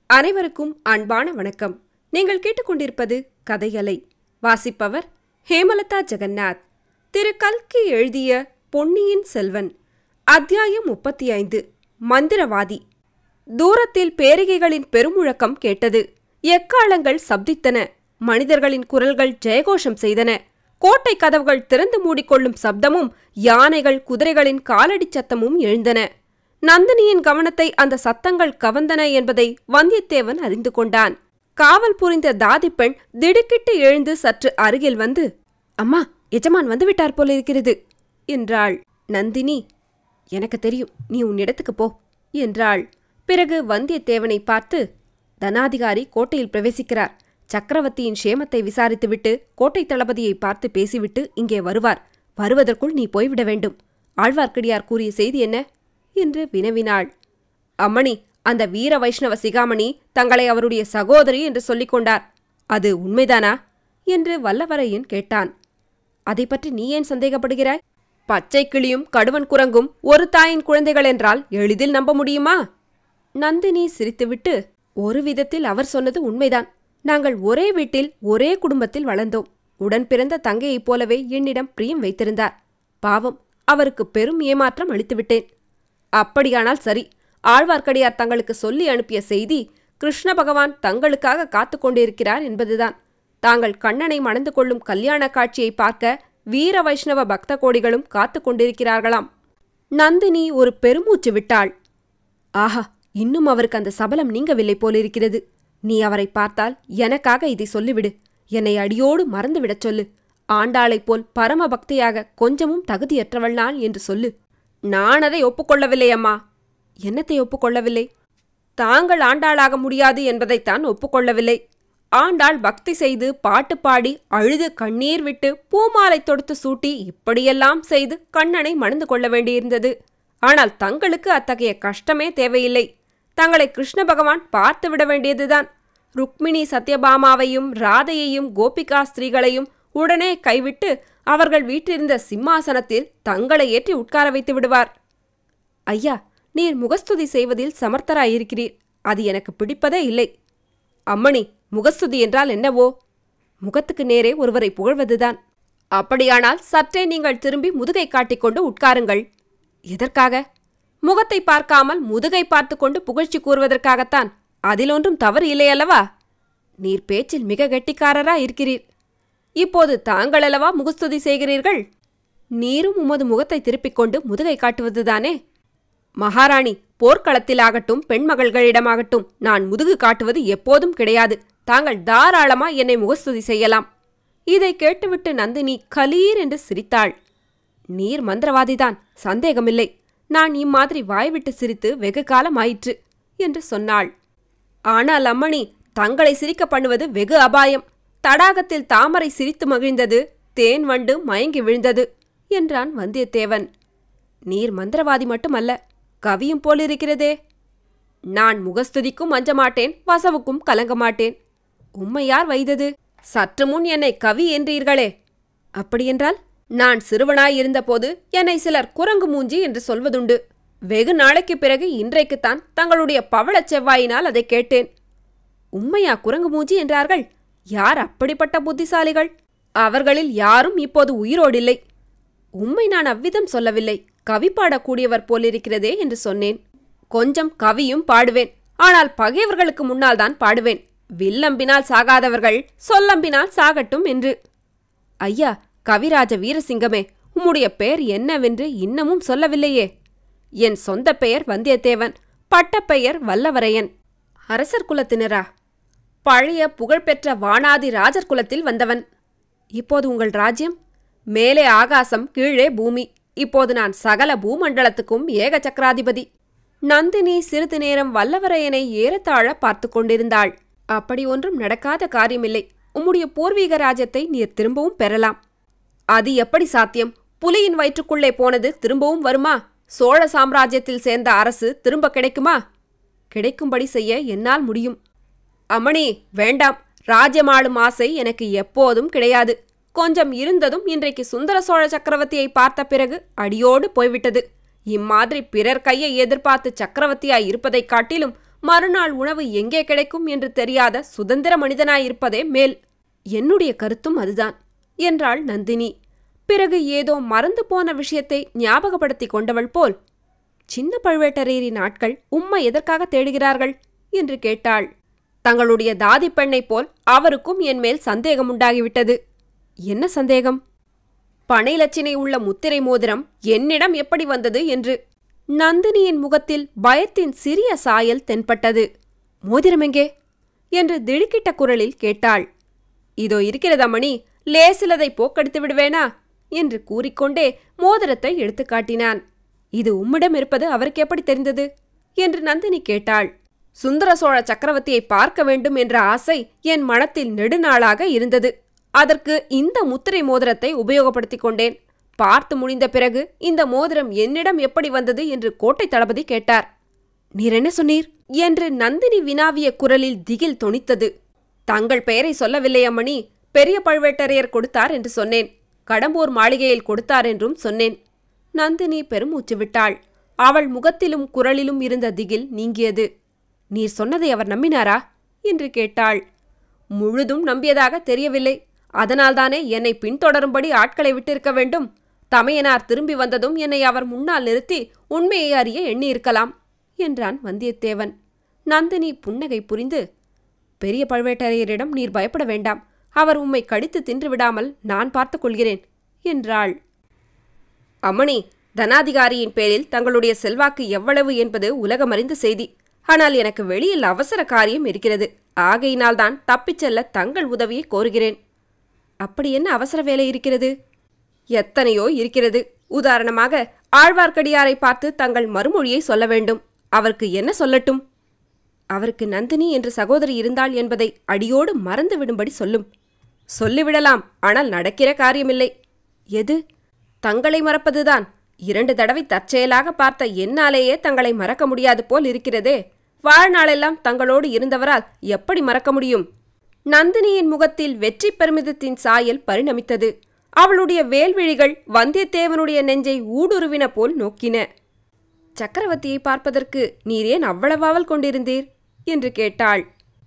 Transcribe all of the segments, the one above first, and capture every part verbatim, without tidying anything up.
அனைவருக்கும் அன்பான வணக்கம். நீங்கள் கேட்டுக்கொண்டிருப்பது கதையலை. வாசிப்பவர் ஹேமலதா ஜெகநாத். திரு கல்கி எழுதிய பொன்னியின் செல்வன், அத்தியாயம் முப்பத்தி ஐந்து. மந்திரவாதி. தூரத்தில் பேரிகைகளின் பெருமுழக்கம் கேட்டது. எக்காலங்கள் சப்தித்தன. மனிதர்களின் குரல்கள் ஜெயகோஷம் செய்தன. கோட்டை கதவுகள் திறந்து மூடிக்கொள்ளும் சப்தமும் யானைகள் குதிரைகளின் காலடி சத்தமும் எழுந்தன. நந்தினியின் கவனத்தை அந்த சத்தங்கள் கவர்ந்தன என்பதை வந்தியத்தேவன் அறிந்து கொண்டான். காவல் புரிந்த தாதி பெண் திடுக்கிட்டு எழுந்து சற்று அருகில் வந்து, "அம்மா, எஜமான் வந்துவிட்டார் போலிருக்கிறது" என்றாள். நந்தினி, "எனக்கு தெரியும், நீ உன் இடத்துக்கு போ" என்றாள். பிறகு வந்தியத்தேவனை பார்த்து, "தனாதிகாரி கோட்டையில் பிரவேசிக்கிறார். சக்கரவர்த்தியின் க்ஷேமத்தை விசாரித்துவிட்டு கோட்டை தளபதியை பார்த்து பேசிவிட்டு இங்கே வருவார். வருவதற்குள் நீ போய்விட வேண்டும். ஆழ்வார்க்கடியார் கூறிய செய்தி என்ன?" என்று வினவினாள். "அம்மணி, அந்த வீர வைஷ்ணவ சிகாமணி தங்களை அவருடைய சகோதரி என்று சொல்லிக் கொண்டார். அது உண்மைதானா?" என்று வல்லவரையன் கேட்டான். "அதை பற்றி நீ ஏன் சந்தேகப்படுகிறாய்? பச்சை கிளியும் கடுவன் குரங்கும் ஒரு தாயின் குழந்தைகள் என்றால் எளிதில் நம்ப முடியுமா?" நந்தினி சிரித்துவிட்டு, "ஒரு விதத்தில் அவர் சொன்னது உண்மைதான். நாங்கள் ஒரே வீட்டில் ஒரே குடும்பத்தில் வளர்ந்தோம். உடன் பிறந்த தங்கையைப் போலவே என்னிடம் பிரியம் வைத்திருந்தார். பாவம், அவருக்கு பெரும் ஏமாற்றம் அளித்துவிட்டேன்." "அப்படியானால் சரி. ஆழ்வார்க்கடியார் தங்களுக்கு சொல்லி அனுப்பிய செய்தி கிருஷ்ண பகவான் தங்களுக்காக காத்து கொண்டிருக்கிறார் என்பதுதான். தாங்கள் கண்ணனை மணந்து கொள்ளும் கல்யாண காட்சியை பார்க்க வீர வைஷ்ணவ பக்த கோடிகளும் காத்து கொண்டிருக்கிறார்களாம்." நந்தினி ஒரு பெருமூச்சு விட்டாள். "ஆஹா, இன்னும் அவருக்கு அந்த சபலம் நீங்கவில்லை போலிருக்கிறது. நீ அவரை பார்த்தால் எனக்காக இதை சொல்லிவிடு. என்னை அடியோடு மறந்துவிடச் சொல்லு. ஆண்டாளைப் போல் பரம பக்தியாக கொஞ்சமும் தகுதியற்றவள் நான் என்று சொல்லு." "நான் அதை ஒப்புக்கொள்ளவில்லை அம்மா." "என்னத்தை ஒப்புக்கொள்ளவில்லை?" "தாங்கள் ஆண்டாளாக முடியாது என்பதைத்தான் ஒப்புக்கொள்ளவில்லை. ஆண்டாள் பக்தி செய்து பாட்டு பாடி அழுது கண்ணீர் விட்டு பூமாலை தொடுத்து சூட்டி இப்படியெல்லாம் செய்து கண்ணனை மணந்து கொள்ள வேண்டியிருந்தது. ஆனால் தங்களுக்கு அத்தகைய கஷ்டமே தேவையில்லை. தங்களை கிருஷ்ண பகவான் பார்த்து விட வேண்டியதுதான். ருக்மிணி சத்யபாமாவையும் ராதையையும் கோபிகா ஸ்திரீகளையும் உடனே கைவிட்டு அவர்கள் வீற்றிருந்த சிம்மாசனத்தில் தங்களை ஏற்றி உட்கார வைத்து விடுவார்." "ஐயா, நீர் முகஸ்துதி செய்வதில் சமர்த்தராயிருக்கிறீர். அது எனக்கு பிடிப்பதே இல்லை." "அம்மணி, முகஸ்துதி என்றால் என்னவோ?" "முகத்துக்கு நேரே ஒருவரை புகழ்வதுதான்." "அப்படியானால் சற்றே நீங்கள் திரும்பி முதுகை காட்டிக்கொண்டு உட்காருங்கள்." "எதற்காக?" "முகத்தை பார்க்காமல் முதுகை பார்த்து கொண்டு புகழ்ச்சி கூறுவதற்காகத்தான். அதில் ஒன்றும் தவறு இல்லையல்லவா?" "நீர் பேச்சில் மிக கெட்டிக்காரரா இருக்கிறீர். இப்போது தாங்களல்லவா முகஸ்துதி செய்கிறீர்கள். நீரும் உமது முகத்தை திருப்பிக் கொண்டு முதுகை காட்டுவதுதானே?" "மகாராணி, போர்க்களத்திலாகட்டும் பெண்மகள்களிடமாகட்டும் நான் முதுகு காட்டுவது எப்போதும் கிடையாது. தாங்கள் தாராளமா என்னை முகஸ்துதி செய்யலாம்." இதை கேட்டுவிட்டு நந்தினி கலீர் என்று சிரித்தாள். "நீர் மந்திரவாதிதான், சந்தேகமில்லை. நான் இம்மாதிரி வாய்விட்டு சிரித்து வெகு காலம் ஆயிற்று" என்று சொன்னாள். "ஆனால் அம்மணி, தங்களை சிரிக்க பண்ணுவது வெகு அபாயம். தடாகத்தில் தாமரை சிரித்து மகிழ்ந்தது, தேன் வண்டு மயங்கி விழுந்தது" என்றான் வந்தியத்தேவன். "நீர் மந்திரவாதி மட்டுமல்ல, கவியும் போலிருக்கிறதே." "நான் முகஸ்துதிக்கும் அஞ்சமாட்டேன், வசவுக்கும் கலங்க மாட்டேன்." "உம்மையார் வைத்தது? சற்று முன் என்னை கவி என்றீர்களே." "அப்படியென்றால்?" "நான் சிறுவனாயிருந்தபோது என்னை சிலர் குரங்கு மூஞ்சி என்று சொல்வதுண்டு. வெகு நாளைக்கு பிறகு இன்றைக்குத்தான் தங்களுடைய பவளச் செவ்வாயினால் அதை கேட்டேன்." "உம்மையா குரங்கு மூஞ்சி என்றார்கள்? யார் அப்படிப்பட்ட புத்திசாலிகள்?" "அவர்களில் யாரும் இப்போது உயிரோடில்லை." "உம்மை நான் அவ்விதம் சொல்லவில்லை. கவி பாடக்கூடியவர் போலிருக்கிறதே என்று சொன்னேன்." "கொஞ்சம் கவியும் பாடுவேன். ஆனால் பகைவர்களுக்கு முன்னால் தான் பாடுவேன். வில்லம்பினால் சாகாதவர்கள் சொல்லம்பினால் சாகட்டும் என்று." "ஐயா, கவிராஜ வீரசிங்கமே, உம்முடைய பெயர் என்னவென்று இன்னமும் சொல்லவில்லையே." "என் சொந்த பெயர் வந்தியத்தேவன். பட்டப்பெயர் வல்லவரையன்." "அரசர் குலத்தினரா?" "பழைய புகழ்பெற்ற வானாதி ராஜர் குலத்தில் வந்தவன்." "இப்போது உங்கள் ராஜ்யம்?" "மேலே ஆகாசம், கீழே பூமி. இப்போது நான் சகல பூமண்டலத்துக்கும் ஏக சக்கராதிபதி." நந்தினி சிறிது நேரம் வல்லவரையனை ஏறத்தாழ பார்த்து கொண்டிருந்தாள். "அப்படி ஒன்றும் நடக்காத காரியமில்லை. உம்முடைய பூர்வீக ராஜ்யத்தை நீர் திரும்பவும் பெறலாம்." "அது எப்படி சாத்தியம்? புலியின் வயிற்றுக்குள்ளே போனது திரும்பவும் வருமா? சோழ சாம்ராஜ்யத்தில் சேர்ந்த அரசு திரும்ப கிடைக்குமா?" "கிடைக்கும்படி செய்ய என்னால் முடியும்." "அம்மணி, வேண்டாம். ராஜ்யமாளும் ஆசை எனக்கு எப்போதும் கிடையாது. கொஞ்சம் இருந்ததும் இன்றைக்கு சுந்தர சோழ சக்கரவர்த்தியை பார்த்த பிறகு அடியோடு போய்விட்டது. இம்மாதிரி பிறர் கையை எதிர்பார்த்து சக்கரவர்த்தியாய் இருப்பதைக் காட்டிலும் மறுநாள் உணவு எங்கே கிடைக்கும் என்று தெரியாத சுதந்திர மனிதனாயிருப்பதே மேல். என்னுடைய கருத்தும் அதுதான் என்றாள் நந்தினி. பிறகு ஏதோ மறந்து போன விஷயத்தை ஞாபகப்படுத்தி கொண்டவள் போல், சின்ன பழுவேட்டரையரின் ஆட்கள் உம்மை எதற்காக தேடுகிறார்கள் என்று கேட்டாள். தங்களுடைய தாதி பெண்ணைப் போல் அவருக்கும் என் மேல் சந்தேகம் உண்டாகிவிட்டது. என்ன சந்தேகம்? பனை லட்சினை உள்ள முத்திரை மோதிரம் என்னிடம் எப்படி வந்தது என்று. நந்தினியின் முகத்தில் பயத்தின் சிறிய சாயல் தென்பட்டது. மோதிரம் எங்கே என்று திடுக்கிட்ட குரலில் கேட்டாள். இதோ இருக்கிறதா மணி, லேசிலதை போக்கடித்து விடுவேனா என்று கூறிக்கொண்டே மோதிரத்தை எடுத்து காட்டினான். இது உம்மிடம் இருப்பது அவருக்கு எப்படி தெரிந்தது என்று நந்தினி கேட்டாள். சுந்தர சோழ சக்கரவர்த்தியை பார்க்க வேண்டும் என்ற ஆசை என் மனத்தில் நெடுநாளாக இருந்தது. அதற்கு இந்த முத்திரை மோதிரத்தை உபயோகப்படுத்திக் கொண்டேன். பார்த்து முடிந்த பிறகு இந்த மோதிரம் என்னிடம் எப்படி வந்தது என்று கோட்டை தளபதி கேட்டார். நீர் என்ன சொன்னீர் என்று நந்தினி வினாவிய குரலில் திகில் தொனித்தது. தங்கள் பெயரை சொல்லவில்லை அம்மணி, பெரிய பழுவேட்டரையர் கொடுத்தார் என்று சொன்னேன். கடம்பூர் மாளிகையில் கொடுத்தார் என்றும் சொன்னேன். நந்தினி பெருமூச்சு விட்டாள். அவள் முகத்திலும் குரலிலும் இருந்த திகில் நீங்கியது. நீர் சொன்னதை அவர் நம்பினாரா என்று கேட்டாள். முழுதும் நம்பியதாக தெரியவில்லை. அதனால்தானே என்னை பின்தொடரும்படி ஆட்களை விட்டிருக்க வேண்டும். தமையனார் திரும்பி வந்ததும் என்னை அவர் முன்னால் நிறுத்தி உண்மையை அறிய எண்ணியிருக்கலாம் என்றான் வந்தியத்தேவன். நந்தினி புன்னகை புரிந்து, பெரிய பழுவேட்டரையரிடம் நீர் பயப்பட வேண்டாம். அவர் உம்மை கடித்து தின்று விடாமல் நான் பார்த்துக் கொள்கிறேன் என்றாள். அம்மணி, தனாதிகாரியின் பேரில் தங்களுடைய செல்வாக்கு எவ்வளவு என்பது உலகமறிந்த செய்தி. ஆனால் எனக்கு வெளியில் அவசர காரியம் இருக்கிறது. ஆகையினால்தான் தப்பிச் செல்ல தங்கள் உதவியை கோருகிறேன். அப்படி என்ன அவசர வேலை இருக்கிறது? எத்தனையோ இருக்கிறது. உதாரணமாக, ஆழ்வார்க்கடியாரை பார்த்து தங்கள் மறுமொழியை சொல்ல வேண்டும். அவருக்கு என்ன சொல்லட்டும்? அவருக்கு நந்தினி என்ற சகோதரி இருந்தாள் என்பதை அடியோடு மறந்து விடும்படி சொல்லும். சொல்லிவிடலாம், ஆனால் நடக்கிற காரியமில்லை. எது? தங்களை மறப்பதுதான். இரண்டு தடவை தற்செயலாக பார்த்த என்னாலேயே தங்களை மறக்க முடியாது போல் இருக்கிறதே. வாழ்நாளெல்லாம் தங்களோடு இருந்தவரால் எப்படி மறக்க முடியும்? நந்தினியின் முகத்தில் வெற்றி பெருமிதத்தின் சாயல் பரிணமித்தது. அவளுடைய வேல்விழிகள் வந்தியத்தேவனுடைய நெஞ்சை ஊடுருவின போல் நோக்கின. சக்கரவர்த்தியை பார்ப்பதற்கு நீர் ஏன் அவ்வளவாவல் கொண்டிருந்தீர் என்று கேட்டாள்.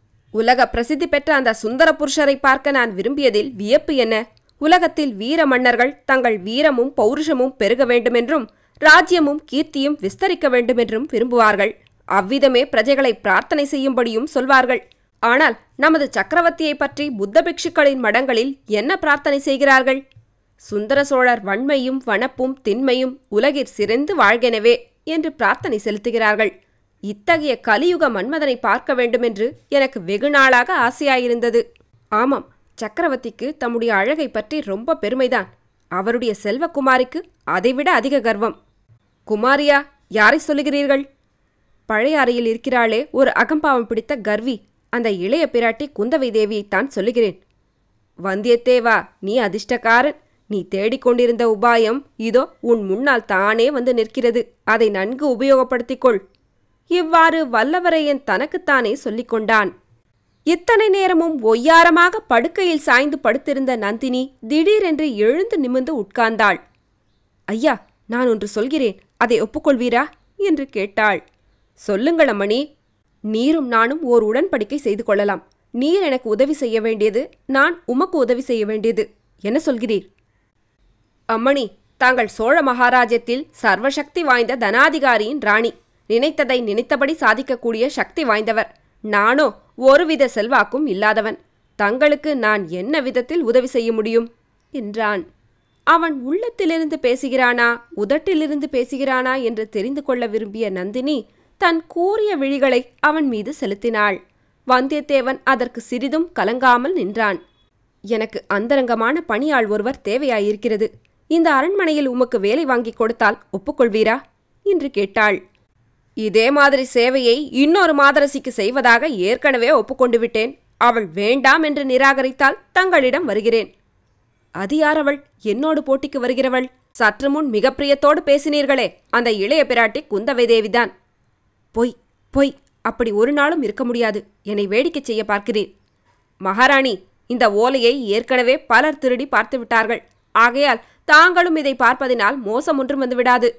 உலக பிரசித்தி பெற்ற அந்த சுந்தர புருஷரை பார்க்க நான் விரும்பியதில் வியப்பு என்ன? உலகத்தில் வீர மன்னர்கள் தங்கள் வீரமும் பௌருஷமும் பெருக வேண்டுமென்றும் ராஜ்யமும் கீர்த்தியும் விஸ்தரிக்க வேண்டுமென்றும் விரும்புவார்கள். அவ்விதமே பிரஜைகளை பிரார்த்தனை செய்யும்படியும் சொல்வார்கள். ஆனால் நமது சக்கரவர்த்தியை பற்றி புத்த பிக்ஷுக்களின் மடங்களில் என்ன பிரார்த்தனை செய்கிறார்கள்? சுந்தர சோழர் வன்மையும் வனப்பும் திண்மையும் உலகிற் சிறந்து வாழ்கெனவே என்று பிரார்த்தனை செலுத்துகிறார்கள். இத்தகைய கலியுக மன்மதனை பார்க்க வேண்டுமென்று எனக்கு வெகு நாளாக ஆசையாயிருந்தது. ஆமாம், சக்கரவர்த்திக்கு தம்முடைய அழகை பற்றி ரொம்ப பெருமைதான். அவருடைய செல்வகுமாரிக்கு அதைவிட அதிக கர்வம். குமாரியா? யாரை சொல்லுகிறீர்கள்? பழையாறையில் இருக்கிறாளே ஒரு அகம்பாவம் பிடித்த கர்வி, அந்த இளைய பிராட்டி குந்தவை தேவியைத்தான் சொல்லுகிறேன். வந்தியத்தேவா, நீ அதிர்ஷ்டக்காரன். நீ தேடிக்கொண்டிருந்த உபாயம் இதோ உன் முன்னால் தானே வந்து நிற்கிறது. அதை நன்கு உபயோகப்படுத்திக்கொள். இவ்வாறு வல்லவரையன் தனக்குத்தானே சொல்லிக் கொண்டான். இத்தனை நேரமும் ஒய்யாரமாக படுக்கையில் சாய்ந்து படுத்திருந்த நந்தினி திடீரென்று எழுந்து நிமிர்ந்து உட்கார்ந்தாள். ஐயா, நான் ஒன்று சொல்கிறேன், அதை ஒப்புக்கொள்வீரா என்று கேட்டாள். சொல்லுங்கள் அம்மணி. நீரும் நானும் ஓர் உடன்படிக்கை செய்து கொள்ளலாம். நீர் எனக்கு உதவி செய்ய வேண்டியது, நான் உமக்கு உதவி செய்ய வேண்டியது. என்ன சொல்கிறீர்? அம்மணி, தாங்கள் சோழ மகாராஜ்யத்தில் சர்வசக்தி வாய்ந்த தனாதிகாரியின் ராணி. நினைத்ததை நினைத்தபடி சாதிக்கக்கூடிய சக்தி வாய்ந்தவர். நானோ ஒருவித செல்வாக்கும் இல்லாதவன். தங்களுக்கு நான் என்ன விதத்தில் உதவி செய்ய முடியும் என்றான். அவன் உள்ளத்திலிருந்து பேசுகிறானா உதட்டிலிருந்து பேசுகிறானா என்று தெரிந்து கொள்ள விரும்பிய நந்தினி தன் கூரிய விழிகளை அவன் மீது செலுத்தினாள். வந்தியத்தேவன் அதற்கு சிறிதும் கலங்காமல் நின்றான். எனக்கு அந்தரங்கமான பணியாள் ஒருவர் தேவையாயிருக்கிறது. இந்த அரண்மனையில் உமக்கு வேலை வாங்கி கொடுத்தால் ஒப்புக்கொள்வீரா என்று கேட்டாள். இதே மாதிரி சேவையை இன்னொரு மாதரசிக்கு செய்வதாக ஏற்கனவே ஒப்புக்கொண்டு விட்டேன். அவள் வேண்டாம் என்று நிராகரித்தால் தங்களிடம் வருகிறேன். அது யார் அவள்? என்னோடு போட்டிக்கு வருகிறவள்? சற்று முன் மிக பிரியத்தோடு பேசினீர்களே, அந்த இளைய பிராட்டி குந்தவை தேவிதான். பொய் பொய், அப்படி ஒரு நாளும் இருக்க முடியாது. என்னை வேடிக்கை செய்ய பார்க்கிறீர். மகாராணி, இந்த ஓலையை ஏற்கனவே பலர் திருடி பார்த்து விட்டார்கள். ஆகையால் தாங்களும் இதை பார்ப்பதினால் மோசம் ஒன்றும் வந்துவிடாது.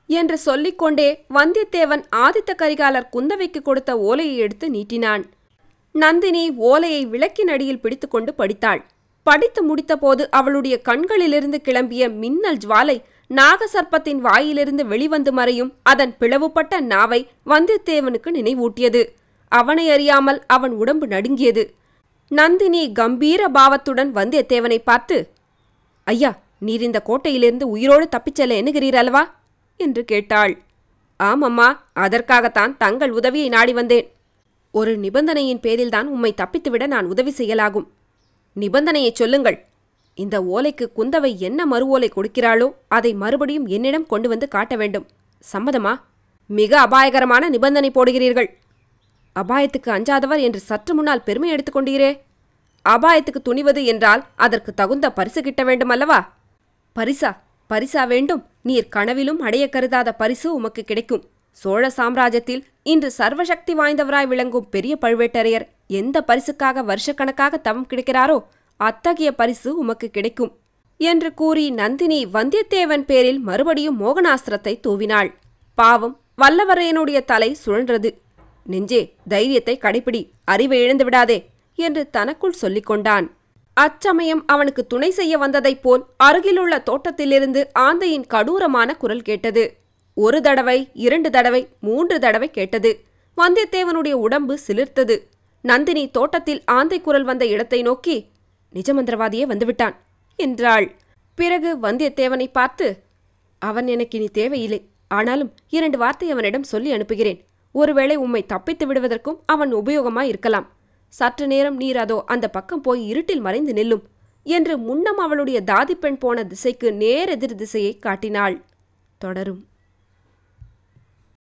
என்று சொல்லிக்கொண்டே வந்தியத்தேவன் ஆதித்த கரிகாலர் குந்தவைக்கு கொடுத்த ஓலையை எடுத்து நீட்டினான். நந்தினி ஓலையை விளக்கின் அடியில் பிடித்துக்கொண்டு படித்தாள். படித்து முடித்தபோது அவளுடைய கண்களிலிருந்து கிளம்பிய மின்னல் ஜுவாலை நாகசர்ப்பத்தின் வாயிலிருந்து வெளிவந்து மறையும் அதன் பிளவுபட்ட நாவை வந்தியத்தேவனுக்கு நினைவூட்டியது. அவனை அறியாமல் அவன் உடம்பு நடுங்கியது. நந்தினி கம்பீர பாவத்துடன் வந்தியத்தேவனை பார்த்து, ஐயா, நீர் இந்த கோட்டையிலிருந்து உயிரோடு தப்பிச் செல்ல எண்ணுகிறீர் அல்லவா என்று கேட்டாள். ஆமம்மா, அதற்காகத்தான் தங்கள் உதவியை நாடி வந்தேன். ஒரு நிபந்தனையின் பேரில்தான் உம்மை தப்பித்துவிட நான் உதவி செய்யலாகும். நிபந்தனையை சொல்லுங்கள். இந்த ஓலைக்கு குந்தவை என்ன மறு ஓலை கொடுக்கிறாளோ அதை மறுபடியும் என்னிடம் கொண்டு வந்து காட்ட வேண்டும். சம்மதமா? மிக அபாயகரமான நிபந்தனை போடுகிறீர்கள். அபாயத்துக்கு அஞ்சாதவர் என்று சற்று முன்னால் பெருமை எடுத்துக்கொண்டீரே. அபாயத்துக்கு துணிவது என்றால் அதற்கு தகுந்த பரிசு கிட்ட வேண்டும் அல்லவா? பரிசா? பரிசா வேண்டும்? நீர் கனவிலும் அடைய கருதாத பரிசு உமக்கு கிடைக்கும். சோழ சாம்ராஜ்யத்தில் இன்று சர்வசக்தி வாய்ந்தவராய் விளங்கும் பெரிய பழுவேட்டரையர் எந்த பரிசுக்காக வருஷக்கணக்காக தவம் கிடைக்கிறாரோ அத்தகைய பரிசு உமக்கு கிடைக்கும் என்று கூறி நந்தினி வந்தியத்தேவன் பேரில் மறுபடியும் மோகனாஸ்திரத்தை தூவினாள். பாவம், வல்லவரையனுடைய தலை சுழன்றது. நெஞ்சே, தைரியத்தை கடைப்பிடி, அறிவை இழந்து விடாதே என்று தனக்குள் சொல்லிக் கொண்டான். அச்சமயம் அவனுக்கு துணை செய்ய வந்ததைப் போல் அருகிலுள்ள தோட்டத்திலிருந்து ஆந்தையின் கடூரமான குரல் கேட்டது. ஒரு தடவை, இரண்டு தடவை, மூன்று தடவை கேட்டது. வந்தியத்தேவனுடைய உடம்பு சிலிர்த்தது. நந்தினி தோட்டத்தில் ஆந்தை குரல் வந்த இடத்தை நோக்கி, நிஜ மந்திரவாதியே வந்துவிட்டான் என்றாள். பிறகு வந்தியத்தேவனை பார்த்து, அவன் எனக்கு இனி தேவையில்லை. ஆனாலும் இரண்டு வார்த்தை அவனிடம் சொல்லி அனுப்புகிறேன். ஒருவேளை உம்மை தப்பித்து விடுவதற்கும் அவன் உபயோகமாயிருக்கலாம். சற்று நேரம் நீர் அதோ அந்த பக்கம் போய் இருட்டில் மறைந்து நில்லும் என்று முன்னம் அவளுடைய தாதிப்பெண் போன திசைக்கு நேரெதிர் திசையை காட்டினாள். தொடரும்.